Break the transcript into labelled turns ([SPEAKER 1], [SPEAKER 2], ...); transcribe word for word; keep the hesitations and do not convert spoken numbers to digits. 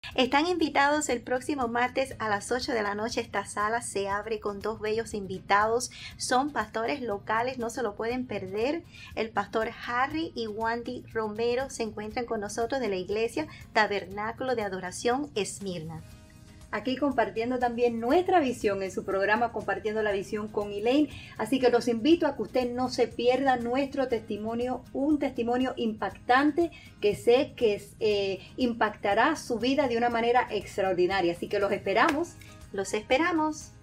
[SPEAKER 1] Están invitados el próximo martes a las ocho de la noche. Esta sala se abre con dos bellos invitados. Son pastores locales, no se lo pueden perder. El pastor Harry y Wandy Romero se encuentran con nosotros de la iglesia Tabernáculo de Adoración Esmirna.
[SPEAKER 2] Aquí compartiendo también nuestra visión en su programa Compartiendo la Visión con Elaine. Así que los invito a que usted no se pierda nuestro testimonio, un testimonio impactante que sé que eh, impactará su vida de una manera extraordinaria. Así que los esperamos.
[SPEAKER 1] Los esperamos.